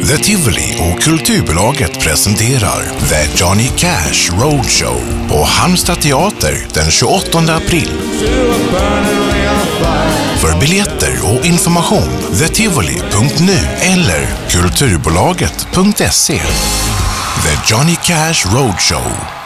The Tivoli och Kulturbolaget presenterar The Johnny Cash Roadshow på Halmstad teater den 28 april. För biljetter och information thetivoli.nu eller kulturbolaget.se. The Johnny Cash Roadshow.